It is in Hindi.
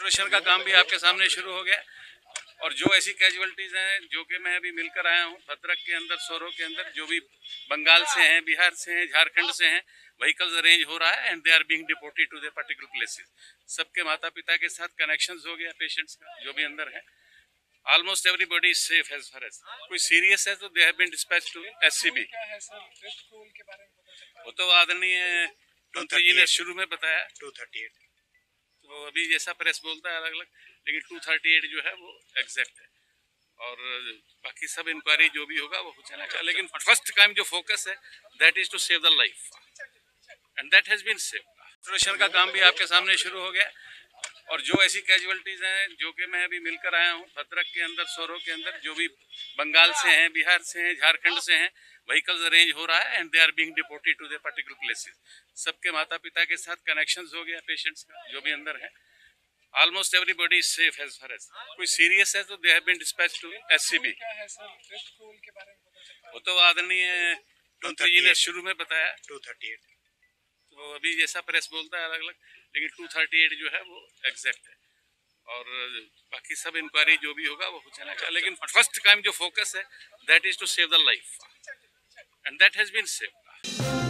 एक्सप्लोरेशन का काम भी आपके सामने शुरू हो गया और जो ऐसी कैजुअलिटीज हैं जो कि मैं अभी मिलकर आया हूँ भद्रक के अंदर, सोरो के अंदर, जो भी बंगाल से हैं, बिहार से हैं, झारखंड से हैं, व्हीकल्स अरेंज हो रहा है and they are being deported to the particular places. सबके माता पिता के साथ कनेक्शंस हो गया पेशेंट्स का, जो भी अंदर है। Almost everybody is safe as far as कोई सीरियस है तो they have been dispatched to SCB. वो तो आदरणीय मंत्री जी ने शुरू में बताया 238, तो अभी जैसा प्रेस बोलता है अलग अलग, लेकिन 238 जो है वो एग्जैक्ट है और बाकी सब इंक्वायरी जो भी होगा वो चलना चाहिए, लेकिन फर्स्ट टाइम जो फोकस है that is to save the life and that has been save. Exploration का काम भी आपके सामने शुरू हो गया और जो ऐसी कैजुअलिटीज हैं जो कि मैं अभी मिलकर आया हूँ भद्रक के अंदर, सोरो के अंदर, जो भी बंगाल से हैं, बिहार से हैं, झारखंड से हैं, व्हीकल्स अरेंज हो रहा है and they are being deported to the particular places. सबके माता पिता के साथ कनेक्शंस हो गया पेशेंट्स का, जो भी अंदर है। Almost everybody is safe as far as कोई सीरियस है तो they have been dispatched to SCB. वो तो आदरणीय मंत्री जी ने शुरू में बताया 238, तो अभी जैसा प्रेस बोलता है अलग अलग, लेकिन 238 जो है वो एग्जैक्ट है और बाकी सब इंक्वायरी जो भी होगा वो चलना चाहिए, लेकिन फर्स्ट टाइम जो फोकस है that is to save the life and that has been save.